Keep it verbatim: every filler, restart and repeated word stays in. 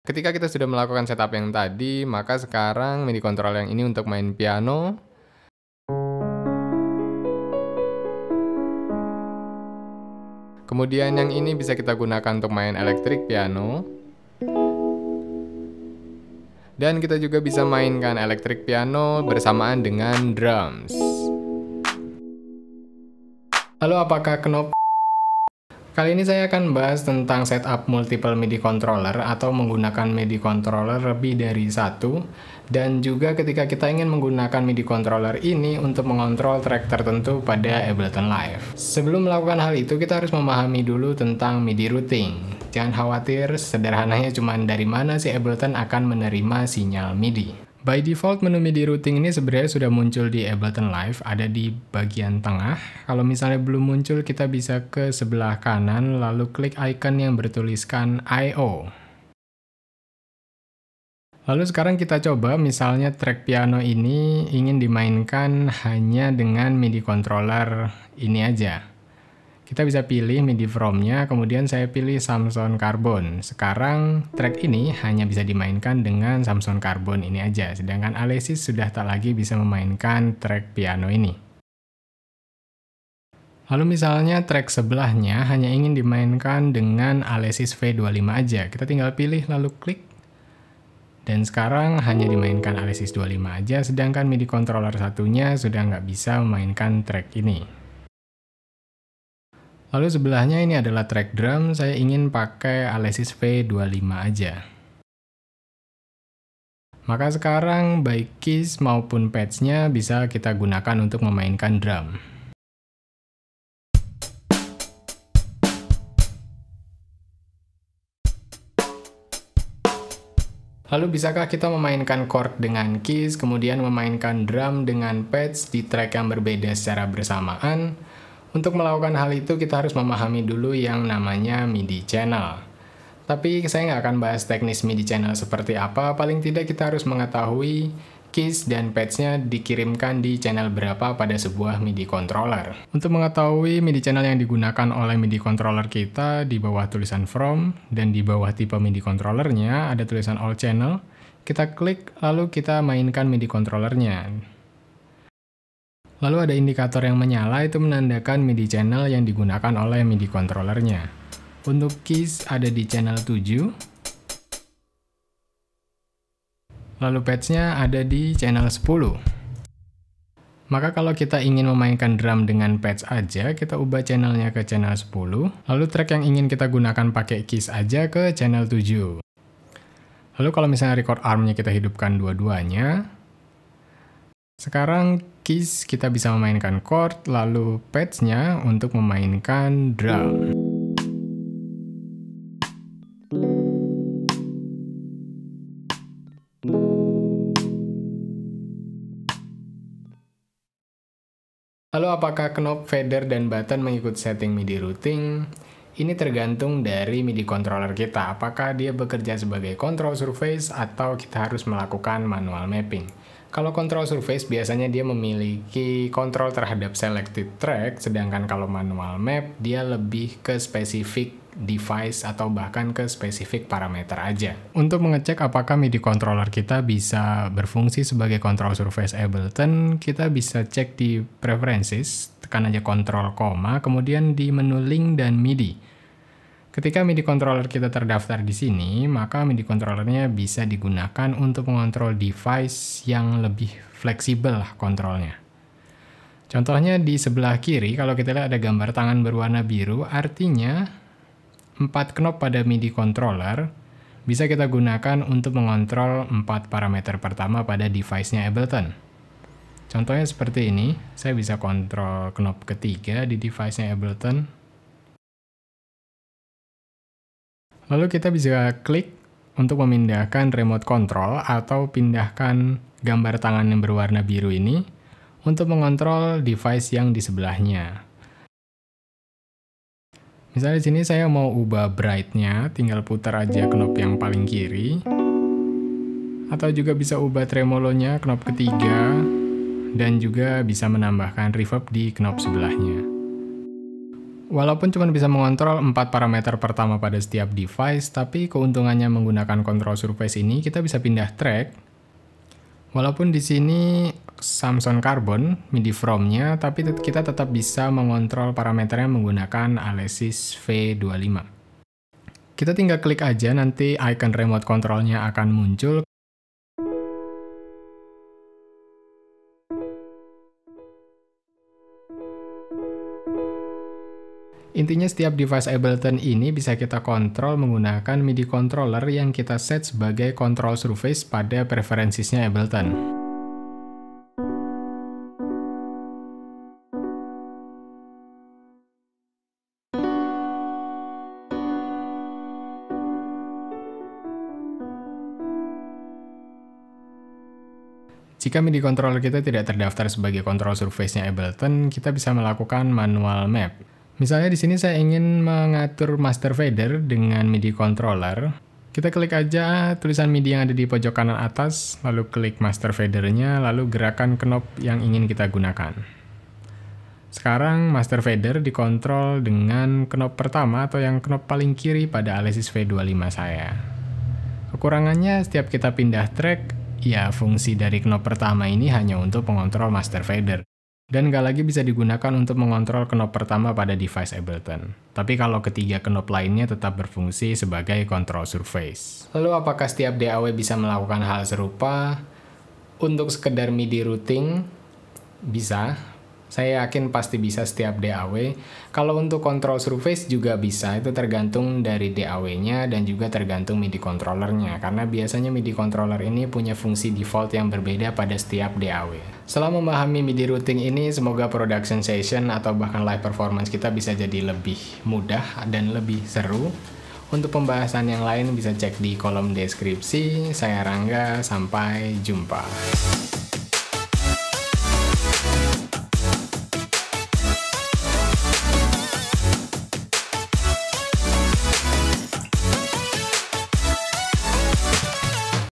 Ketika kita sudah melakukan setup yang tadi, maka sekarang MIDI controller yang ini untuk main piano. Kemudian yang ini bisa kita gunakan untuk main electric piano. Dan kita juga bisa mainkan electric piano bersamaan dengan drums. Lalu apakah knob? Kali ini saya akan bahas tentang setup multiple MIDI controller atau menggunakan MIDI controller lebih dari satu, dan juga ketika kita ingin menggunakan MIDI controller ini untuk mengontrol track tertentu pada Ableton Live. Sebelum melakukan hal itu, kita harus memahami dulu tentang MIDI routing. Jangan khawatir, sederhananya cuma dari mana si Ableton akan menerima sinyal MIDI. By default, menu MIDI routing ini sebenarnya sudah muncul di Ableton Live, ada di bagian tengah. Kalau misalnya belum muncul, kita bisa ke sebelah kanan, lalu klik icon yang bertuliskan I O. Lalu sekarang kita coba, misalnya track piano ini ingin dimainkan hanya dengan MIDI controller ini aja. Kita bisa pilih MIDI from-nya, kemudian saya pilih Samson Carbon. Sekarang track ini hanya bisa dimainkan dengan Samson Carbon ini aja, sedangkan Alesis sudah tak lagi bisa memainkan track piano ini. Lalu misalnya track sebelahnya hanya ingin dimainkan dengan Alesis V dua puluh lima aja, kita tinggal pilih lalu klik. Dan sekarang hanya dimainkan Alesis dua puluh lima aja, sedangkan MIDI controller satunya sudah nggak bisa memainkan track ini. Lalu sebelahnya ini adalah track drum, saya ingin pakai Alesis V dua puluh lima aja. Maka sekarang baik keys maupun pads-nya bisa kita gunakan untuk memainkan drum. Lalu bisakah kita memainkan chord dengan keys, kemudian memainkan drum dengan pads di track yang berbeda secara bersamaan? Untuk melakukan hal itu, kita harus memahami dulu yang namanya MIDI channel. Tapi saya nggak akan bahas teknis MIDI channel seperti apa, paling tidak kita harus mengetahui keys dan pads-nya dikirimkan di channel berapa pada sebuah MIDI controller. Untuk mengetahui MIDI channel yang digunakan oleh MIDI controller kita, di bawah tulisan from, dan di bawah tipe MIDI controllernya ada tulisan all channel, kita klik lalu kita mainkan MIDI controllernya. Lalu ada indikator yang menyala, itu menandakan MIDI channel yang digunakan oleh MIDI controllernya. Untuk keys ada di channel tujuh. Lalu pads-nya ada di channel sepuluh. Maka kalau kita ingin memainkan drum dengan pads aja, kita ubah channelnya ke channel sepuluh. Lalu track yang ingin kita gunakan pakai keys aja ke channel tujuh. Lalu kalau misalnya record arm-nya kita hidupkan dua-duanya. Sekarang keys kita bisa memainkan chord, lalu pads-nya untuk memainkan drum. Lalu apakah knob, fader, dan button mengikut setting MIDI routing? Ini tergantung dari MIDI controller kita, apakah dia bekerja sebagai control surface atau kita harus melakukan manual mapping. Kalau control surface biasanya dia memiliki kontrol terhadap selected track, sedangkan kalau manual map dia lebih ke spesifik device atau bahkan ke spesifik parameter aja. Untuk mengecek apakah MIDI controller kita bisa berfungsi sebagai control surface Ableton, kita bisa cek di preferences, tekan aja Ctrl koma, kemudian di menu link dan MIDI. Ketika MIDI controller kita terdaftar di sini, maka MIDI controllernya bisa digunakan untuk mengontrol device yang lebih fleksibel lah kontrolnya. Contohnya di sebelah kiri, kalau kita lihat ada gambar tangan berwarna biru, artinya empat knob pada MIDI controller bisa kita gunakan untuk mengontrol empat parameter pertama pada device-nya Ableton. Contohnya seperti ini, saya bisa kontrol knob ketiga di device-nya Ableton. Lalu kita bisa klik untuk memindahkan remote control atau pindahkan gambar tangan yang berwarna biru ini untuk mengontrol device yang di sebelahnya. Misalnya di sini saya mau ubah bright-nya, tinggal putar aja knob yang paling kiri. Atau juga bisa ubah tremolonya, knob ketiga, dan juga bisa menambahkan reverb di knob sebelahnya. Walaupun cuma bisa mengontrol empat parameter pertama pada setiap device, tapi keuntungannya menggunakan control surface ini kita bisa pindah track. Walaupun di sini Samsung Carbon MIDI from-nya, tapi kita tetap bisa mengontrol parameternya menggunakan Alesis V dua puluh lima. Kita tinggal klik aja, nanti icon remote control-nya akan muncul. Intinya setiap device Ableton ini bisa kita kontrol menggunakan MIDI controller yang kita set sebagai control surface pada preferensinya Ableton. Jika MIDI controller kita tidak terdaftar sebagai control surface-nya Ableton, kita bisa melakukan manual map. Misalnya di sini saya ingin mengatur master fader dengan MIDI controller. Kita klik aja tulisan MIDI yang ada di pojok kanan atas, lalu klik master fadernya, lalu gerakan knob yang ingin kita gunakan. Sekarang master fader dikontrol dengan knob pertama atau yang knob paling kiri pada Alesis V dua puluh lima saya. Kekurangannya setiap kita pindah track, ya fungsi dari knob pertama ini hanya untuk mengontrol master fader. Dan nggak lagi bisa digunakan untuk mengontrol knob pertama pada device Ableton. Tapi kalau ketiga knob lainnya tetap berfungsi sebagai control surface. Lalu apakah setiap D A W bisa melakukan hal serupa? Untuk sekedar MIDI routing, bisa. Saya yakin pasti bisa setiap D A W. Kalau untuk control surface juga bisa, itu tergantung dari D A W-nya dan juga tergantung MIDI controllernya. Karena biasanya MIDI controller ini punya fungsi default yang berbeda pada setiap D A W. Setelah memahami MIDI routing ini, semoga production session atau bahkan live performance kita bisa jadi lebih mudah dan lebih seru. Untuk pembahasan yang lain bisa cek di kolom deskripsi. Saya Rangga, sampai jumpa.